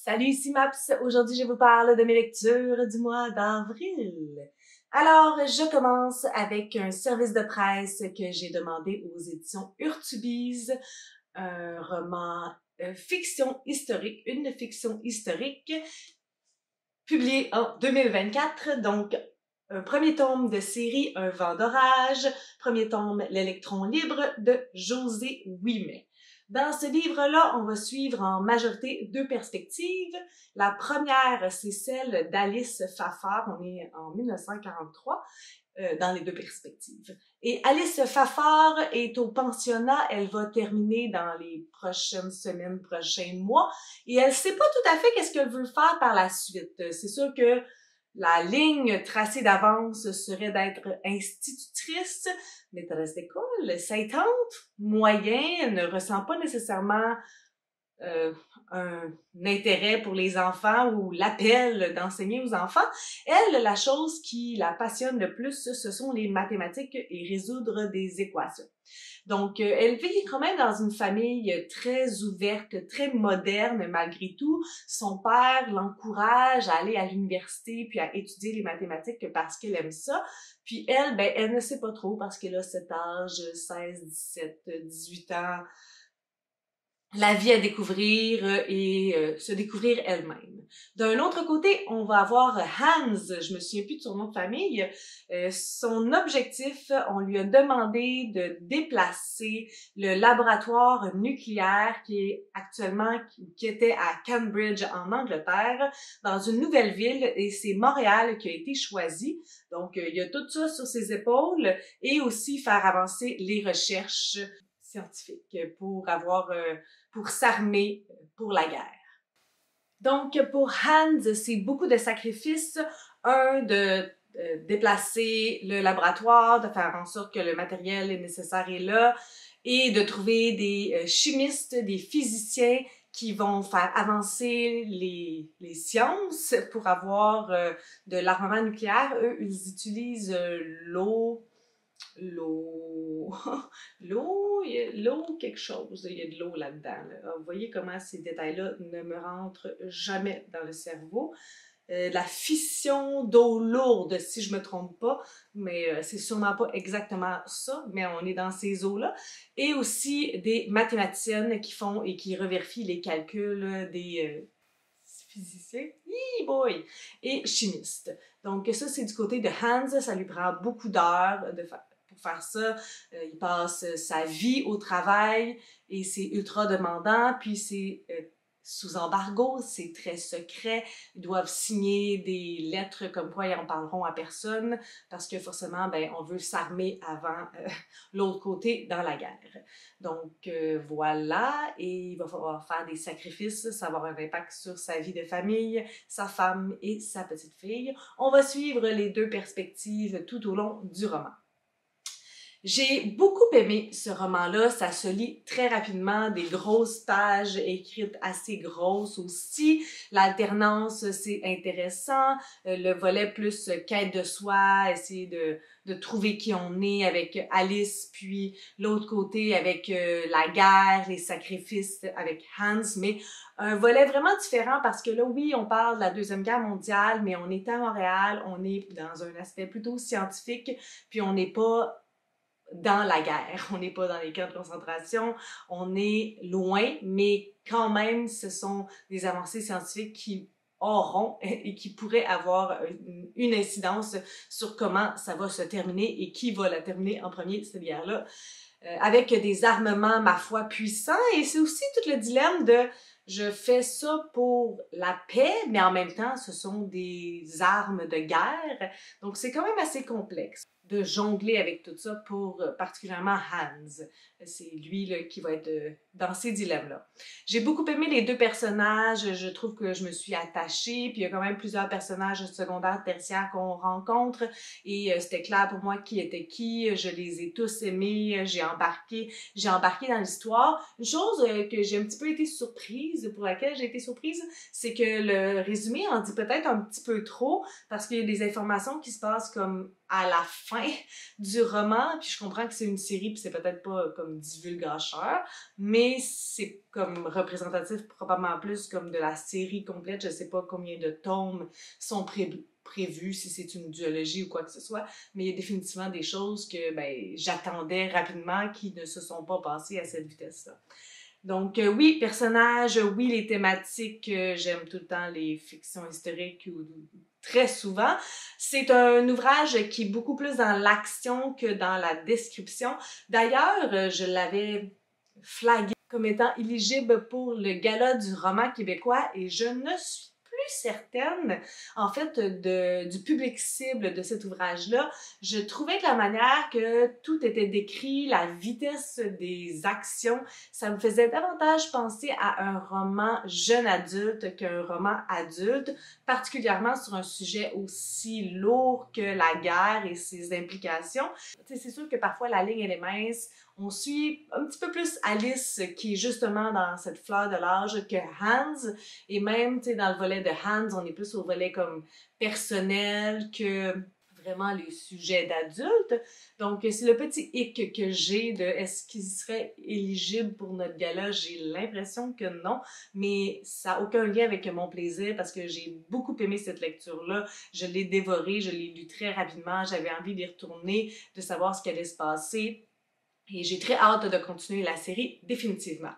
Salut, ici Maps. Aujourd'hui, je vous parle de mes lectures du mois d'avril. Alors, je commence avec un service de presse que j'ai demandé aux éditions Urtubise, un roman fiction historique, une fiction historique, publié en 2024, donc un premier tome de série Un vent d'orage, premier tome L'électron libre de José Ouimet. Dans ce livre-là, on va suivre en majorité deux perspectives. La première, c'est celle d'Alice Fafard, on est en 1943, dans les deux perspectives. Et Alice Fafard est au pensionnat, elle va terminer dans les prochaines semaines, prochains mois, et elle sait pas tout à fait qu'est-ce qu'elle veut faire par la suite. C'est sûr que la ligne tracée d'avance serait d'être institutrice, maîtresse d'école. Ça y tente moyen, elle ne ressent pas nécessairement un intérêt pour les enfants ou l'appel d'enseigner aux enfants. Elle, la chose qui la passionne le plus, ce sont les mathématiques et résoudre des équations. Donc, elle vit quand même dans une famille très ouverte, très moderne malgré tout. Son père l'encourage à aller à l'université puis à étudier les mathématiques parce qu'elle aime ça. Puis elle, ben, elle ne sait pas trop parce qu'elle a cet âge, 16, 17, 18 ans, la vie à découvrir et se découvrir elle-même. D'un autre côté, on va avoir Hans, je me souviens plus de son nom de famille. Son objectif, on lui a demandé de déplacer le laboratoire nucléaire qui était à Cambridge en Angleterre, dans une nouvelle ville, et c'est Montréal qui a été choisi. Donc, il y a tout ça sur ses épaules et aussi faire avancer les recherches scientifiques pour s'armer pour la guerre. Donc, pour Hans, c'est beaucoup de sacrifices. Un, de déplacer le laboratoire, de faire en sorte que le matériel nécessaire est là, et de trouver des chimistes, des physiciens qui vont faire avancer les sciences pour avoir de l'armement nucléaire. Eux, ils utilisent l'eau, quelque chose. Il y a de l'eau là-dedans. Là. Vous voyez comment ces détails-là ne me rentrent jamais dans le cerveau. La fission d'eau lourde, si je me trompe pas, mais c'est sûrement pas exactement ça, mais on est dans ces eaux-là. Et aussi des mathématiciennes qui font et qui revérifient les calculs des physiciens, boy, et chimistes. Donc ça, c'est du côté de Hans, ça lui prend beaucoup d'heures pour faire ça. Il passe sa vie au travail et c'est ultra demandant, puis c'est sous embargo, c'est très secret. Ils doivent signer des lettres comme quoi ils en parleront à personne parce que forcément, ben, on veut s'armer avant l'autre côté dans la guerre. Donc voilà, et il va falloir faire des sacrifices, ça va avoir un impact sur sa vie de famille, sa femme et sa petite fille. On va suivre les deux perspectives tout au long du roman. J'ai beaucoup aimé ce roman-là, ça se lit très rapidement, des grosses pages écrites assez grosses aussi. L'alternance, c'est intéressant. Le volet plus quête de soi, essayer de trouver qui on est avec Alice, puis l'autre côté avec la guerre, les sacrifices avec Hans, mais un volet vraiment différent parce que là, oui, on parle de la Deuxième Guerre mondiale, mais on est à Montréal, on est dans un aspect plutôt scientifique, puis on n'est pas dans la guerre. On n'est pas dans les camps de concentration, on est loin, mais quand même, ce sont des avancées scientifiques qui auront et qui pourraient avoir une incidence sur comment ça va se terminer et qui va la terminer en premier, cette guerre-là, avec des armements, ma foi, puissants. Et c'est aussi tout le dilemme de je fais ça pour la paix, mais en même temps, ce sont des armes de guerre. Donc, c'est quand même assez complexe de jongler avec tout ça pour particulièrement Hans. C'est lui là, qui va être dans ces dilemmes-là. J'ai beaucoup aimé les deux personnages, je trouve que je me suis attachée, puis il y a quand même plusieurs personnages secondaires, tertiaires qu'on rencontre, et c'était clair pour moi qui était qui, je les ai tous aimés, j'ai embarqué dans l'histoire. Une chose que j'ai un petit peu été surprise, pour laquelle j'ai été surprise, c'est que le résumé en dit peut-être un petit peu trop, parce qu'il y a des informations qui se passent comme à la fin du roman, puis je comprends que c'est une série, puis c'est peut-être pas comme divulgateur, mais c'est comme représentatif probablement plus comme de la série complète. Je sais pas combien de tomes sont prévus, si c'est une duologie ou quoi que ce soit, mais il y a définitivement des choses que ben, j'attendais rapidement qui ne se sont pas passées à cette vitesse-là. Donc oui, personnages, oui, les thématiques, j'aime tout le temps les fictions historiques ou très souvent. C'est un ouvrage qui est beaucoup plus dans l'action que dans la description. D'ailleurs, je l'avais flagué comme étant éligible pour le gala du roman québécois et je ne suis plus certaine, en fait, du public cible de cet ouvrage-là. Je trouvais que la manière que tout était décrit, la vitesse des actions, ça me faisait davantage penser à un roman jeune adulte qu'un roman adulte, particulièrement sur un sujet aussi lourd que la guerre et ses implications. Tu sais, c'est sûr que parfois la ligne elle est mince. On suit un petit peu plus Alice qui est justement dans cette fleur de l'âge que Hans. Et même, tu sais, dans le volet de Hans, on est plus au volet comme personnel que vraiment les sujets d'adultes. Donc, c'est le petit hic que j'ai de est-ce qu'il serait éligible pour notre gala? J'ai l'impression que non, mais ça n'a aucun lien avec mon plaisir parce que j'ai beaucoup aimé cette lecture-là. Je l'ai dévorée, je l'ai lu très rapidement, j'avais envie d'y retourner, de savoir ce qui allait se passer. Et j'ai très hâte de continuer la série, définitivement.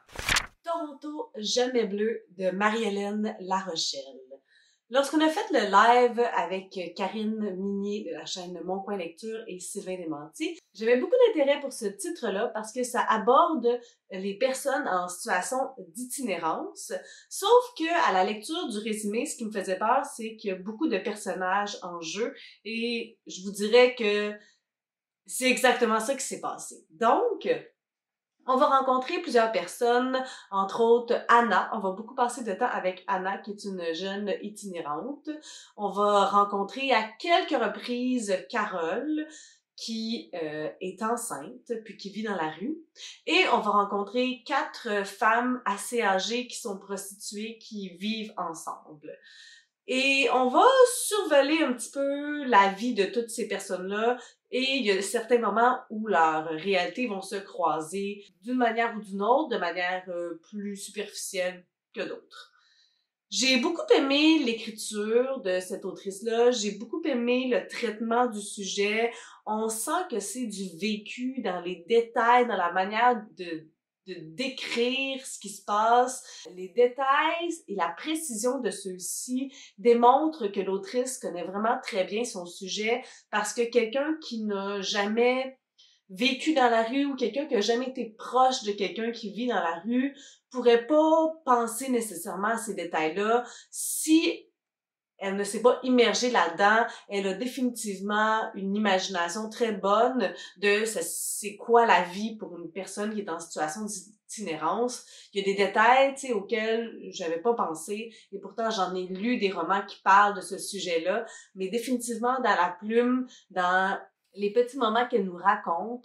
Toronto Jamais Bleu de Marie-Hélène Larochelle. Lorsqu'on a fait le live avec Karine Minier de la chaîne Mon Coin Lecture et Sylvain Desmentiers, j'avais beaucoup d'intérêt pour ce titre-là parce que ça aborde les personnes en situation d'itinérance. Sauf que à la lecture du résumé, ce qui me faisait peur, c'est qu'il y a beaucoup de personnages en jeu et je vous dirais que c'est exactement ça qui s'est passé. Donc, on va rencontrer plusieurs personnes, entre autres Anna. On va beaucoup passer de temps avec Anna, qui est une jeune itinérante. On va rencontrer à quelques reprises Carole, qui est enceinte, puis qui vit dans la rue. Et on va rencontrer 4 femmes assez âgées qui sont prostituées, qui vivent ensemble. Et on va survoler un petit peu la vie de toutes ces personnes-là et il y a certains moments où leurs réalités vont se croiser d'une manière ou d'une autre, de manière plus superficielle que d'autres. J'ai beaucoup aimé l'écriture de cette autrice-là, j'ai beaucoup aimé le traitement du sujet. On sent que c'est du vécu dans les détails, dans la manière de décrire ce qui se passe. Les détails et la précision de ceux-ci démontrent que l'autrice connaît vraiment très bien son sujet parce que quelqu'un qui n'a jamais vécu dans la rue ou quelqu'un qui a jamais été proche de quelqu'un qui vit dans la rue pourrait pas penser nécessairement à ces détails-là si elle ne s'est pas immergée là-dedans. Elle a définitivement une imagination très bonne de c'est quoi la vie pour une personne qui est en situation d'itinérance. Il y a des détails, tu sais, auxquels j'avais pas pensé et pourtant j'en ai lu des romans qui parlent de ce sujet-là, mais définitivement dans la plume, dans les petits moments qu'elle nous raconte,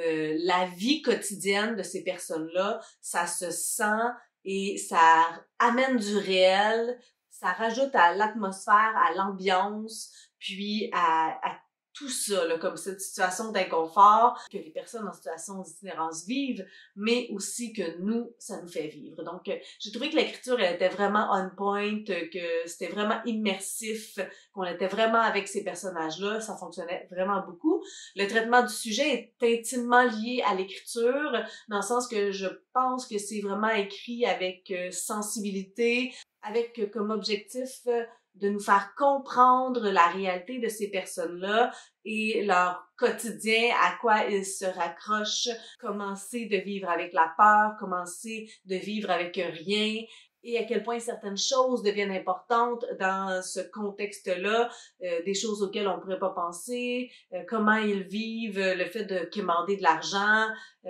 la vie quotidienne de ces personnes-là, ça se sent et ça amène du réel, ça rajoute à l'atmosphère, à l'ambiance, puis à tout ça, là, comme cette situation d'inconfort que les personnes en situation d'itinérance vivent, mais aussi que nous, ça nous fait vivre. Donc, j'ai trouvé que l'écriture, elle était vraiment on point, que c'était vraiment immersif, qu'on était vraiment avec ces personnages-là, ça fonctionnait vraiment beaucoup. Le traitement du sujet est intimement lié à l'écriture, dans le sens que je pense que c'est vraiment écrit avec sensibilité, avec comme objectif de nous faire comprendre la réalité de ces personnes-là et leur quotidien, à quoi ils se raccrochent, commencer de vivre avec la peur, commencer de vivre avec rien, et à quel point certaines choses deviennent importantes dans ce contexte-là, des choses auxquelles on pourrait pas penser, comment ils vivent, le fait de quémander de l'argent,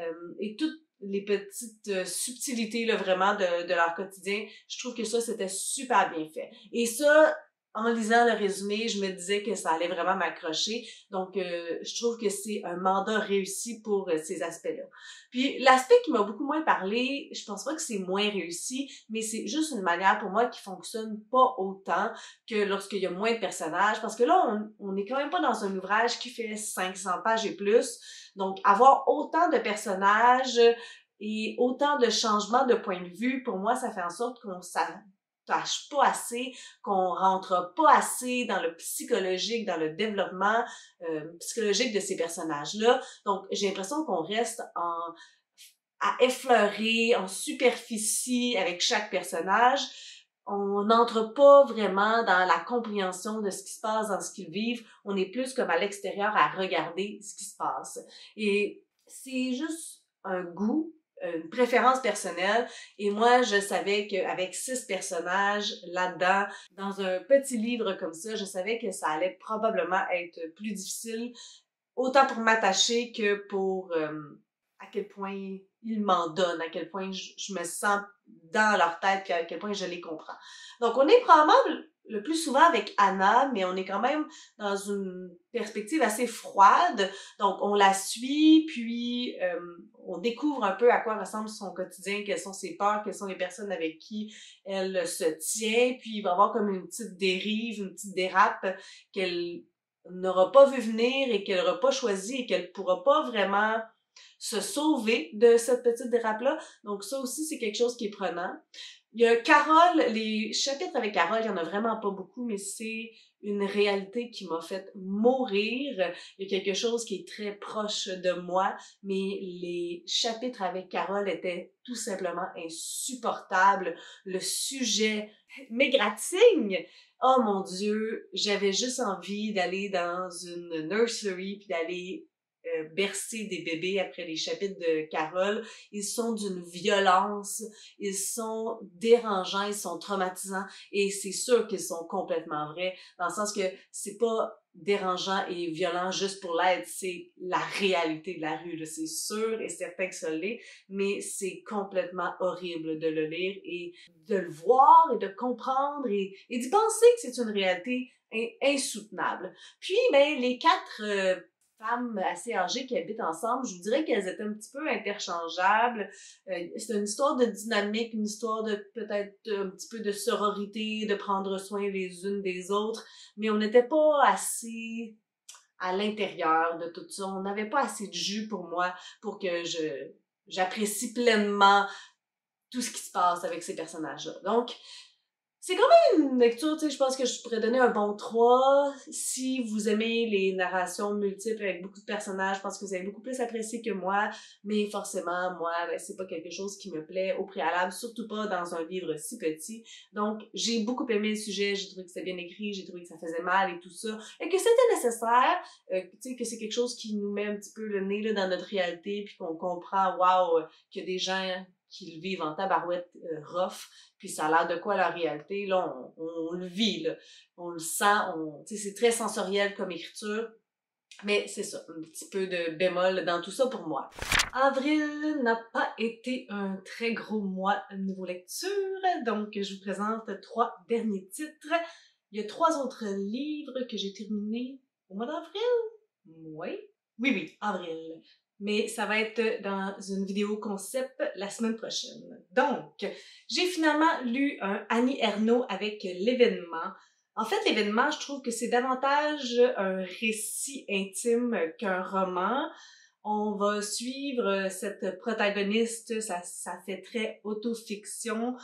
et toutes les petites subtilités là, vraiment de leur quotidien. Je trouve que ça, c'était super bien fait. Et ça, en lisant le résumé, je me disais que ça allait vraiment m'accrocher. Donc, je trouve que c'est un mandat réussi pour ces aspects-là. Puis, l'aspect qui m'a beaucoup moins parlé, je pense pas que c'est moins réussi, mais c'est juste une manière pour moi qui fonctionne pas autant que lorsqu'il y a moins de personnages. Parce que là, on est quand même pas dans un ouvrage qui fait 500 pages et plus. Donc, avoir autant de personnages et autant de changements de point de vue, pour moi, ça fait en sorte qu'on s'attache pas assez, qu'on rentre pas assez dans le psychologique, dans le développement psychologique de ces personnages-là. Donc, j'ai l'impression qu'on reste à effleurer, en superficie avec chaque personnage. On n'entre pas vraiment dans la compréhension de ce qui se passe, dans ce qu'ils vivent. On est plus comme à l'extérieur à regarder ce qui se passe. Et c'est juste un goût, une préférence personnelle. Et moi, je savais qu'avec 6 personnages là-dedans, dans un petit livre comme ça, je savais que ça allait probablement être plus difficile, autant pour m'attacher que pour à quel point ils m'en donnent, à quel point je me sens dans leur tête, puis à quel point je les comprends. Donc, on est probablement le plus souvent avec Anna, mais on est quand même dans une perspective assez froide. Donc, on la suit, puis on découvre un peu à quoi ressemble son quotidien, quelles sont ses peurs, quelles sont les personnes avec qui elle se tient, puis il va y avoir comme une petite dérive, une petite dérape qu'elle n'aura pas vu venir et qu'elle n'aura pas choisi et qu'elle pourra pas vraiment se sauver de cette petite dérape-là. Donc ça aussi, c'est quelque chose qui est prenant. Il y a Carole, les chapitres avec Carole, il y en a vraiment pas beaucoup, mais c'est une réalité qui m'a fait mourir. Il y a quelque chose qui est très proche de moi, mais les chapitres avec Carole étaient tout simplement insupportables. Le sujet m'égratigne. Oh mon Dieu, j'avais juste envie d'aller dans une nursery puis d'aller bercer des bébés après les chapitres de Carole. Ils sont d'une violence, ils sont dérangeants, ils sont traumatisants et c'est sûr qu'ils sont complètement vrais dans le sens que c'est pas dérangeant et violent juste pour l'être, c'est la réalité de la rue, là. C'est sûr et certain que ça l'est, mais c'est complètement horrible de le lire et de le voir et de comprendre et d'y penser que c'est une réalité insoutenable. Puis, ben, les 4 femmes assez âgées qui habitent ensemble, je vous dirais qu'elles étaient un petit peu interchangeables. C'est une histoire de dynamique, une histoire de peut-être un petit peu de sororité, de prendre soin les unes des autres, mais on n'était pas assez à l'intérieur de tout ça. On n'avait pas assez de jus pour moi pour que j'apprécie pleinement tout ce qui se passe avec ces personnages-là. Donc, c'est quand même une lecture, tu sais, je pense que je pourrais donner un bon 3. Si vous aimez les narrations multiples avec beaucoup de personnages, je pense que vous avez beaucoup plus apprécié que moi, mais forcément, moi, ben, c'est pas quelque chose qui me plaît au préalable, surtout pas dans un livre si petit. Donc, j'ai beaucoup aimé le sujet, j'ai trouvé que c'était bien écrit, j'ai trouvé que ça faisait mal et tout ça, et que c'était nécessaire, tu sais, que c'est quelque chose qui nous met un petit peu le nez là, dans notre réalité, puis qu'on comprend, waouh, qu'il y a des gens qui le vivent en tabarouette rough, puis ça a l'air de quoi la réalité, là, on le vit, là. On le sent, tu sais, c'est très sensoriel comme écriture, mais c'est ça, un petit peu de bémol dans tout ça pour moi. Avril n'a pas été un très gros mois niveau lecture, donc je vous présente 3 derniers titres. Il y a 3 autres livres que j'ai terminés au mois d'avril. Oui, oui, avril. Mais ça va être dans une vidéo concept la semaine prochaine. Donc, j'ai finalement lu un Annie Ernaux avec l'événement. En fait, l'événement, je trouve que c'est davantage un récit intime qu'un roman. On va suivre cette protagoniste, ça fait très autofiction,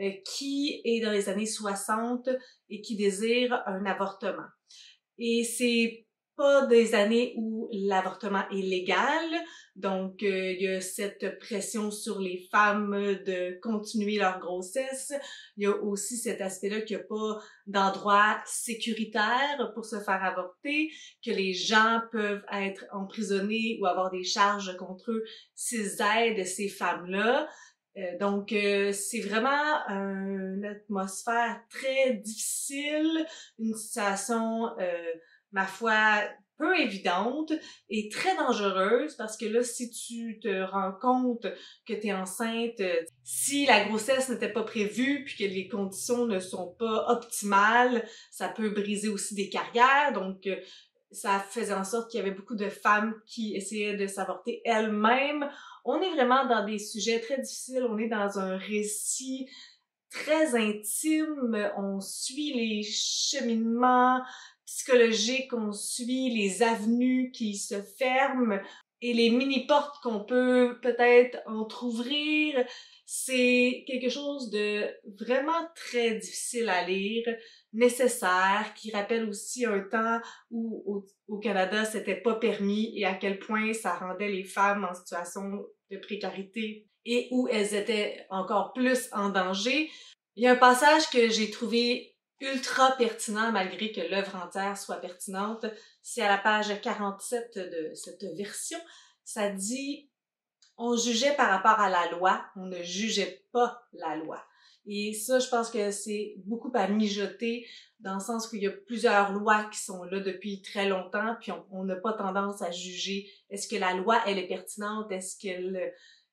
qui est dans les années 60 et qui désire un avortement. Et c'est pas des années où l'avortement est légal, donc il y a cette pression sur les femmes de continuer leur grossesse. Il y a aussi cet aspect-là qu'il n'y a pas d'endroit sécuritaire pour se faire avorter, que les gens peuvent être emprisonnés ou avoir des charges contre eux s'ils aident ces femmes-là. Donc, c'est vraiment une atmosphère très difficile, une situation, ma foi, peu évidente et très dangereuse parce que là, si tu te rends compte que tu es enceinte, si la grossesse n'était pas prévue puis que les conditions ne sont pas optimales, ça peut briser aussi des carrières. Donc, ça faisait en sorte qu'il y avait beaucoup de femmes qui essayaient de s'avorter elles-mêmes. On est vraiment dans des sujets très difficiles. On est dans un récit très intime. On suit les cheminements psychologiques, on suit les avenues qui se ferment et les mini-portes qu'on peut peut-être entrouvrir. C'est quelque chose de vraiment très difficile à lire, nécessaire, qui rappelle aussi un temps où au Canada, c'était pas permis et à quel point ça rendait les femmes en situation de précarité et où elles étaient encore plus en danger. Il y a un passage que j'ai trouvé ultra pertinent malgré que l'œuvre entière soit pertinente. C'est à la page 47 de cette version. Ça dit « On jugeait par rapport à la loi, on ne jugeait pas la loi ». Et ça, je pense que c'est beaucoup à mijoter dans le sens qu'il y a plusieurs lois qui sont là depuis très longtemps, puis on n'a pas tendance à juger. Est-ce que la loi, elle est pertinente? Est-ce qu'elle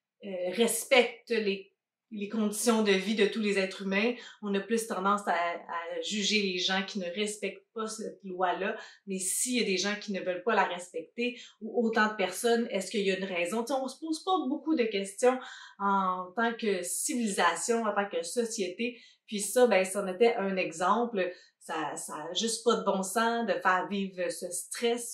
respecte les conditions de vie de tous les êtres humains? On a plus tendance à juger les gens qui ne respectent pas cette loi-là, mais s'il y a des gens qui ne veulent pas la respecter, ou autant de personnes, est-ce qu'il y a une raison? T'sais, on se pose pas beaucoup de questions en tant que civilisation, en tant que société, puis ça, ben, c'en était un exemple. Ça a juste pas de bon sens de faire vivre ce stress,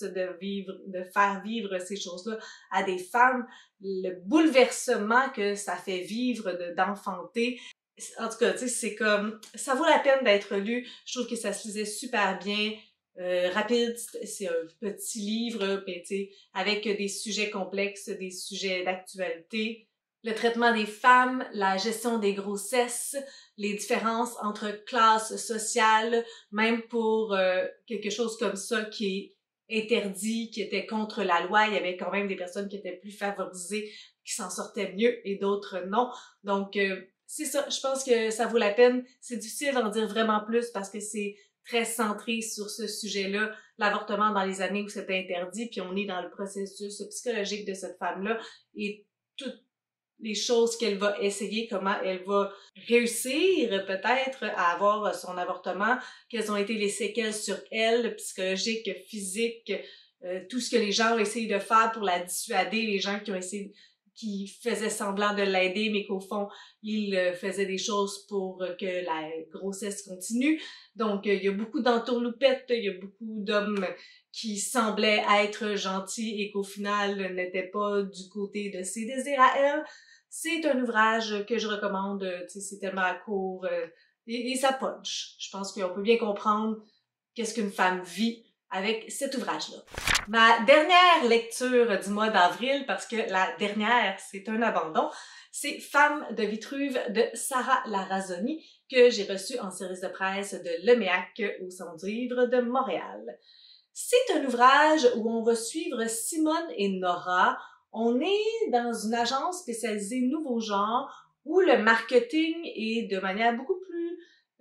de faire vivre ces choses-là à des femmes. Le bouleversement que ça fait vivre d'enfanter. En tout cas, tu sais, c'est comme, ça vaut la peine d'être lu. Je trouve que ça se lisait super bien. Rapide, c'est un petit livre, mais tu sais, avec des sujets complexes, des sujets d'actualité. Le traitement des femmes, la gestion des grossesses, les différences entre classes sociales, même pour quelque chose comme ça qui est interdit, qui était contre la loi, il y avait quand même des personnes qui étaient plus favorisées, qui s'en sortaient mieux et d'autres non. Donc, c'est ça, je pense que ça vaut la peine. C'est difficile d'en dire vraiment plus parce que c'est très centré sur ce sujet-là, l'avortement dans les années où c'était interdit, puis on est dans le processus psychologique de cette femme-là et toutes les choses qu'elle va essayer, comment elle va réussir peut-être à avoir son avortement, quelles ont été les séquelles sur elle, psychologiques, physiques, tout ce que les gens ont essayé de faire pour la dissuader, les gens qui faisaient semblant de l'aider, mais qu'au fond, ils faisaient des choses pour que la grossesse continue. Donc, il y a beaucoup d'entourloupettes, il y a beaucoup d'hommes qui semblaient être gentils et qu'au final n'étaient pas du côté de ses désirs à elle. C'est un ouvrage que je recommande, tu sais, c'est tellement court et ça punch. Je pense qu'on peut bien comprendre qu'est-ce qu'une femme vit avec cet ouvrage-là. Ma dernière lecture du mois d'avril, parce que la dernière, c'est un abandon, c'est Femme de Vitruve de Sarah Larazoni, que j'ai reçu en service de presse de l'EMEAC au Salon du Livre de Montréal. C'est un ouvrage où on va suivre Simone et Nora. On est dans une agence spécialisée nouveau genre où le marketing est de manière beaucoup plus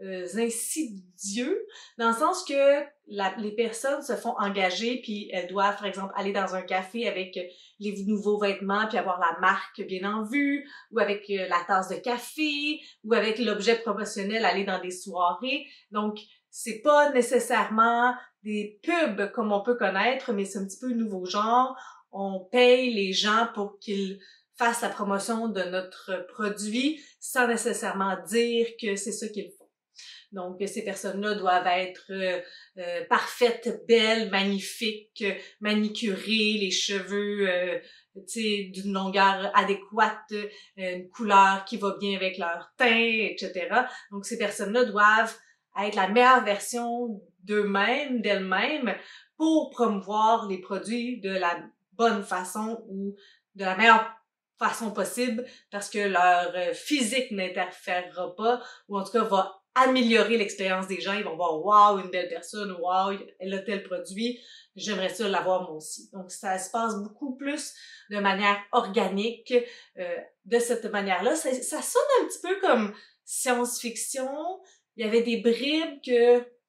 insidieux, dans le sens que les personnes se font engager puis elles doivent, par exemple, aller dans un café avec les nouveaux vêtements puis avoir la marque bien en vue, ou avec la tasse de café, ou avec l'objet promotionnel, aller dans des soirées. Donc, c'est pas nécessairement des pubs comme on peut connaître, mais c'est un petit peu nouveau genre. On paye les gens pour qu'ils fassent la promotion de notre produit sans nécessairement dire que c'est ça qu'ils font. Donc, ces personnes-là doivent être parfaites, belles, magnifiques, manicurées, les cheveux d'une longueur adéquate, une couleur qui va bien avec leur teint, etc. Donc, ces personnes-là doivent être la meilleure version d'eux-mêmes, d'elles-mêmes, pour promouvoir les produits de la bonne façon ou de la meilleure façon possible, parce que leur physique n'interférera pas, ou en tout cas va améliorer l'expérience des gens. Ils vont voir « Wow, une belle personne, wow, elle a tel produit, j'aimerais ça l'avoir moi aussi ». Donc, ça se passe beaucoup plus de manière organique, de cette manière-là. Ça sonne un petit peu comme science-fiction. Il y avait des bribes que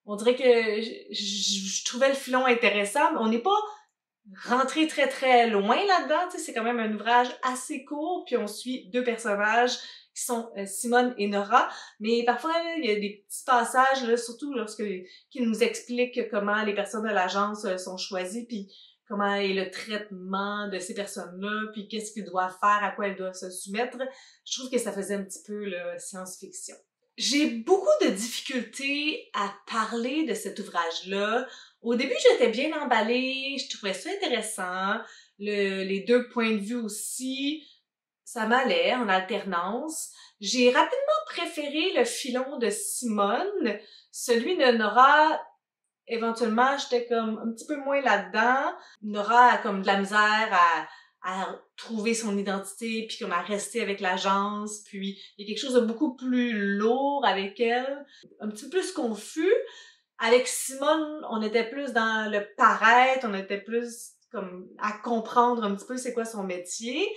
on dirait que je trouvais le filon intéressant, mais on n'est pas rentré très très loin là-dedans, tu sais, c'est quand même un ouvrage assez court, puis on suit deux personnages qui sont Simone et Nora, mais parfois là, il y a des petits passages, là, surtout lorsque qui nous expliquent comment les personnes de l'agence sont choisies, puis comment est le traitement de ces personnes-là, puis qu'est-ce qu'ils doivent faire, à quoi elles doivent se soumettre. Je trouve que ça faisait un petit peu là, science-fiction. J'ai beaucoup de difficultés à parler de cet ouvrage-là. Au début, j'étais bien emballée, je trouvais ça intéressant. Les deux points de vue aussi, ça m'allait en alternance. J'ai rapidement préféré le filon de Simone. Celui de Nora, éventuellement, j'étais comme un petit peu moins là-dedans. Nora a comme de la misère à trouver son identité, puis comme à rester avec l'agence, puis il y a quelque chose de beaucoup plus lourd avec elle, un petit peu plus confus. Avec Simone, on était plus dans le paraître, on était plus comme à comprendre un petit peu c'est quoi son métier.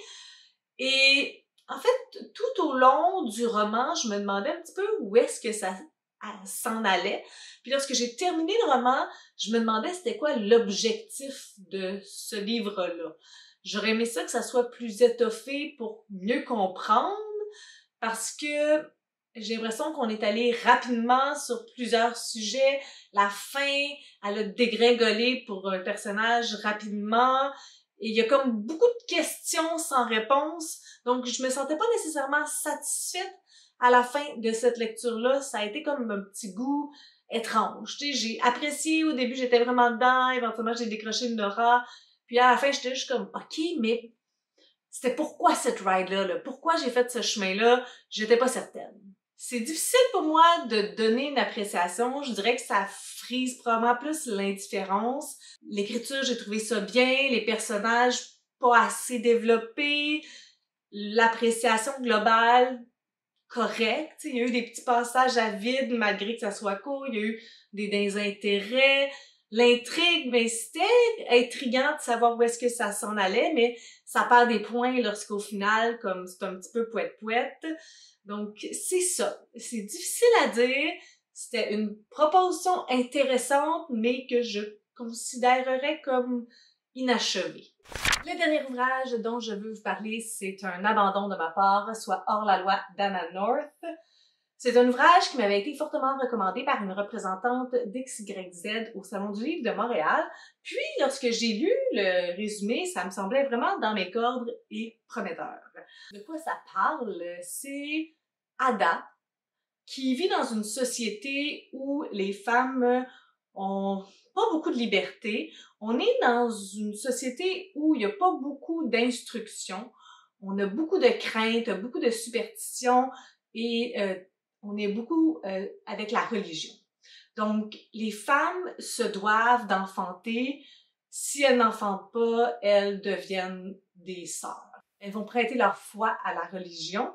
Et en fait, tout au long du roman, je me demandais un petit peu où est-ce que ça s'en allait. Puis lorsque j'ai terminé le roman, je me demandais c'était quoi l'objectif de ce livre-là. J'aurais aimé ça que ça soit plus étoffé pour mieux comprendre, parce que j'ai l'impression qu'on est allé rapidement sur plusieurs sujets. La fin, elle a dégringolé pour un personnage rapidement. Et il y a comme beaucoup de questions sans réponse. Donc, je me sentais pas nécessairement satisfaite à la fin de cette lecture-là. Ça a été comme un petit goût étrange. Tu sais, j'ai apprécié au début, j'étais vraiment dedans. Éventuellement, j'ai décroché une aura. Puis à la fin, j'étais juste comme, OK, mais c'était pourquoi cette ride-là, là? Pourquoi j'ai fait ce chemin-là? J'étais pas certaine. C'est difficile pour moi de donner une appréciation. Je dirais que ça frise probablement plus l'indifférence. L'écriture, j'ai trouvé ça bien. Les personnages, pas assez développés. L'appréciation globale, correcte. Il y a eu des petits passages à vide malgré que ça soit court. Il y a eu des désintérêts. L'intrigue, ben, c'était intriguant de savoir où est-ce que ça s'en allait, mais ça perd des points lorsqu'au final, comme c'est un petit peu poète-poète. Donc, c'est ça. C'est difficile à dire. C'était une proposition intéressante, mais que je considérerais comme inachevée. Le dernier ouvrage dont je veux vous parler, c'est un abandon de ma part, soit Hors la loi d'Anna North. C'est un ouvrage qui m'avait été fortement recommandé par une représentante d'XYZ au Salon du Livre de Montréal. Puis, lorsque j'ai lu le résumé, ça me semblait vraiment dans mes cordes et prometteur. De quoi ça parle? C'est Ada, qui vit dans une société où les femmes ont pas beaucoup de liberté. On est dans une société où il n'y a pas beaucoup d'instruction. On a beaucoup de craintes, beaucoup de superstitions et on est beaucoup avec la religion. Donc, les femmes se doivent d'enfanter. Si elles n'enfantent pas, elles deviennent des sœurs. Elles vont prêter leur foi à la religion.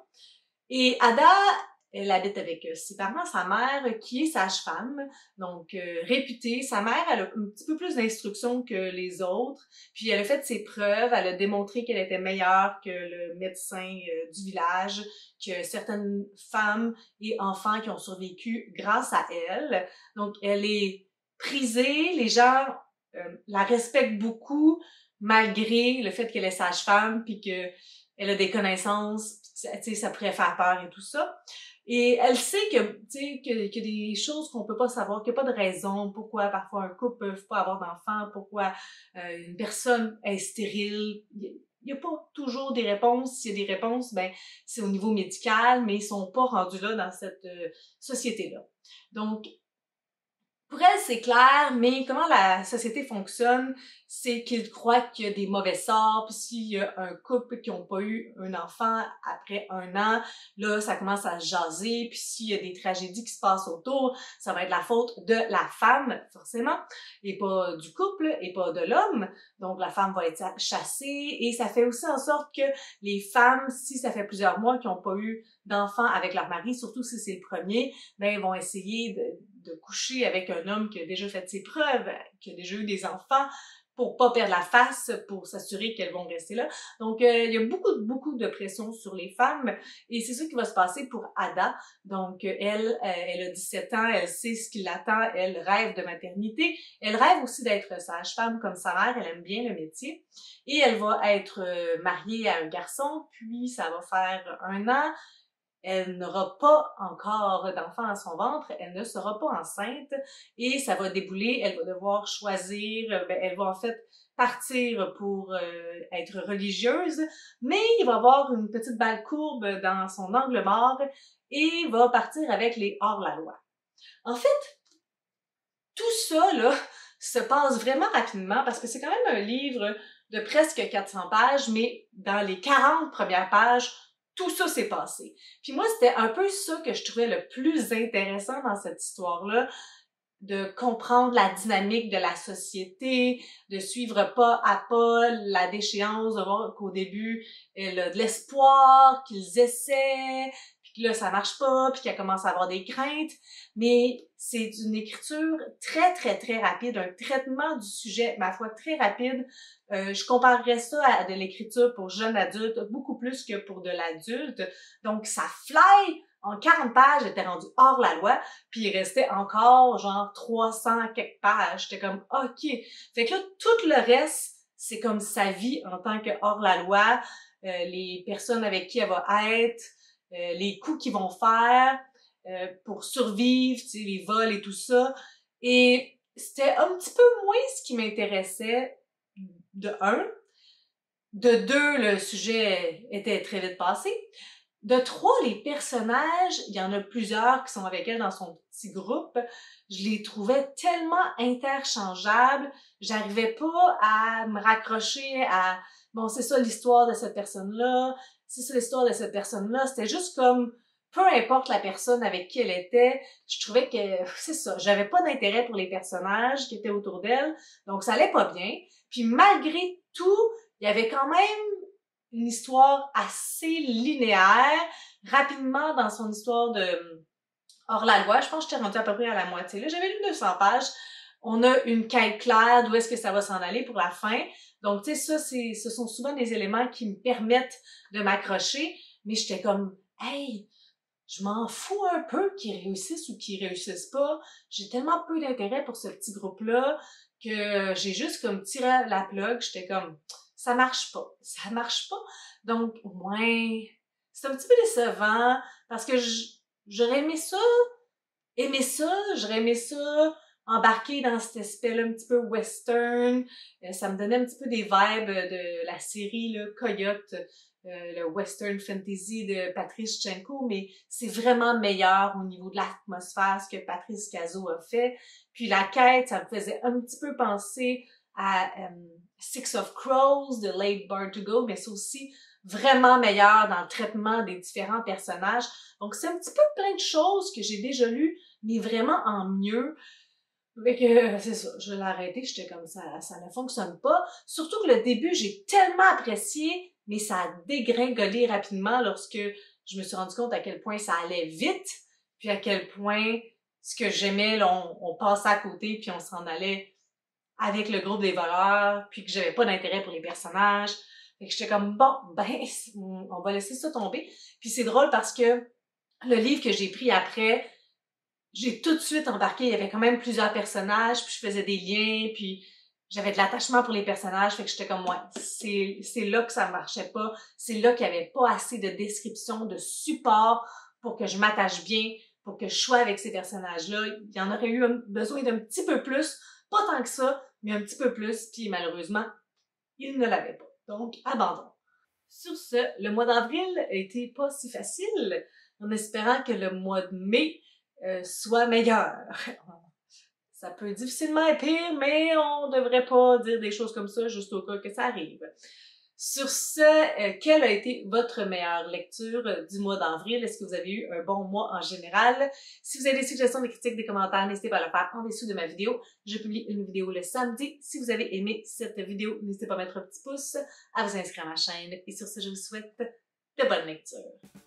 Et Ada, elle habite avec ses parents, sa mère qui est sage-femme, donc réputée. Sa mère, elle a un petit peu plus d'instruction que les autres, puis elle a fait ses preuves, elle a démontré qu'elle était meilleure que le médecin du village, que certaines femmes et enfants qui ont survécu grâce à elle. Donc, elle est prisée, les gens la respectent beaucoup, malgré le fait qu'elle est sage-femme, puis qu'elle a des connaissances, tu sais, ça pourrait faire peur et tout ça. Et elle sait que, tu sais, qu'il y a des choses qu'on peut pas savoir, qu'il n'y a pas de raison pourquoi parfois un couple peut pas avoir d'enfants, pourquoi une personne est stérile. Il y a pas toujours des réponses. S'il y a des réponses, ben c'est au niveau médical, mais ils sont pas rendus là dans cette société-là. Donc, pour elle, c'est clair, mais comment la société fonctionne, c'est qu'ils croient qu'il y a des mauvais sorts, puis s'il y a un couple qui n'ont pas eu un enfant après 1 an, là, ça commence à jaser, puis s'il y a des tragédies qui se passent autour, ça va être la faute de la femme, forcément, et pas du couple, et pas de l'homme. Donc, la femme va être chassée, et ça fait aussi en sorte que les femmes, si ça fait plusieurs mois qu'ils n'ont pas eu d'enfants avec leur mari, surtout si c'est le premier, ben, ils vont essayer de coucher avec un homme qui a déjà fait ses preuves, qui a déjà eu des enfants, pour pas perdre la face, pour s'assurer qu'elles vont rester là. Donc, il y a beaucoup de pression sur les femmes et c'est ça qui va se passer pour Ada. Donc, elle a 17 ans, elle sait ce qui l'attend, elle rêve de maternité. Elle rêve aussi d'être sage-femme comme sa mère, elle aime bien le métier. Et elle va être mariée à un garçon, puis ça va faire 1 an. Elle n'aura pas encore d'enfant à son ventre, elle ne sera pas enceinte et ça va débouler, elle va devoir choisir, elle va en fait partir pour être religieuse, mais il va avoir une petite balle courbe dans son angle mort et va partir avec les hors-la-loi. En fait, tout ça, là, se passe vraiment rapidement parce que c'est quand même un livre de presque 400 pages, mais dans les 40 premières pages, tout ça s'est passé. Puis moi, c'était un peu ça que je trouvais le plus intéressant dans cette histoire-là, de comprendre la dynamique de la société, de suivre pas à pas la déchéance, de voir qu'au début, elle a de l'espoir, qu'ils essaient, puis que là, ça marche pas, puis qu'elle commence à avoir des craintes. Mais c'est une écriture très rapide, un traitement du sujet, ma foi, très rapide. Je comparerais ça à de l'écriture pour jeunes adultes, beaucoup plus que pour de l'adulte. Donc, ça fly! En 40 pages, elle était rendue hors la loi, puis il restait encore genre 300 quelques pages. J'étais comme OK. Fait que là, tout le reste, c'est comme sa vie en tant que hors la loi, les personnes avec qui elle va être, les coups qu'ils vont faire pour survivre, tu sais, les vols et tout ça. Et c'était un petit peu moins ce qui m'intéressait, de un. De deux, le sujet était très vite passé. De trois, les personnages, il y en a plusieurs qui sont avec elle dans son petit groupe. Je les trouvais tellement interchangeables. J'arrivais pas à me raccrocher à, bon, c'est ça l'histoire de cette personne-là, c'est ça l'histoire de cette personne-là. C'était juste comme, peu importe la personne avec qui elle était, je trouvais que, c'est ça, j'avais pas d'intérêt pour les personnages qui étaient autour d'elle. Donc, ça allait pas bien. Puis, malgré tout, il y avait quand même une histoire assez linéaire. Rapidement, dans son histoire de hors-la-loi, je pense que j'étais rendue à peu près à la moitié. Là, j'avais lu 200 pages. On a une quête claire d'où est-ce que ça va s'en aller pour la fin. Donc, tu sais, ça, ce sont souvent des éléments qui me permettent de m'accrocher. Mais j'étais comme, hey, je m'en fous un peu qu'ils réussissent ou qu'ils réussissent pas. J'ai tellement peu d'intérêt pour ce petit groupe-là que j'ai juste comme tiré la plug. J'étais comme, ça marche pas. Ça marche pas. Donc, ouais, c'est un petit peu décevant parce que j'aurais aimé ça, j'aurais aimé ça, embarquer dans cet aspect-là un petit peu western. Ça me donnait un petit peu des vibes de la série là, Coyote, le western fantasy de Patrice Chenko, mais c'est vraiment meilleur au niveau de l'atmosphère, ce que Patrice Cazot a fait. Puis la quête, ça me faisait un petit peu penser à Six of Crows de Leigh Bardugo, mais c'est aussi vraiment meilleur dans le traitement des différents personnages. Donc c'est un petit peu plein de choses que j'ai déjà lues, mais vraiment en mieux. Fait que c'est ça, je l'ai arrêté, j'étais comme ça ne fonctionne pas. Surtout que le début, j'ai tellement apprécié, mais ça a dégringolé rapidement lorsque je me suis rendu compte à quel point ça allait vite, puis à quel point ce que j'aimais, là, on passait à côté, puis on s'en allait avec le groupe des voleurs, puis que j'avais pas d'intérêt pour les personnages. Fait que j'étais comme, bon, ben, on va laisser ça tomber. Puis c'est drôle parce que le livre que j'ai pris après, j'ai tout de suite embarqué, il y avait quand même plusieurs personnages, puis je faisais des liens, puis j'avais de l'attachement pour les personnages, fait que j'étais comme, ouais, c'est là que ça marchait pas, c'est là qu'il y avait pas assez de description, de support pour que je m'attache bien, pour que je sois avec ces personnages-là. Il y en aurait eu besoin d'un petit peu plus, pas tant que ça, mais un petit peu plus, puis malheureusement, il ne l'avait pas. Donc, abandon. Sur ce, le mois d'avril a été pas si facile, en espérant que le mois de mai soit meilleur. Ça peut difficilement être pire, mais on devrait pas dire des choses comme ça juste au cas que ça arrive. Sur ce, quelle a été votre meilleure lecture du mois d'avril? Est-ce que vous avez eu un bon mois en général? Si vous avez des suggestions, des critiques, des commentaires, n'hésitez pas à le faire en dessous de ma vidéo. Je publie une vidéo le samedi. Si vous avez aimé cette vidéo, n'hésitez pas à mettre un petit pouce, à vous inscrire à ma chaîne. Et sur ce, je vous souhaite de bonnes lectures.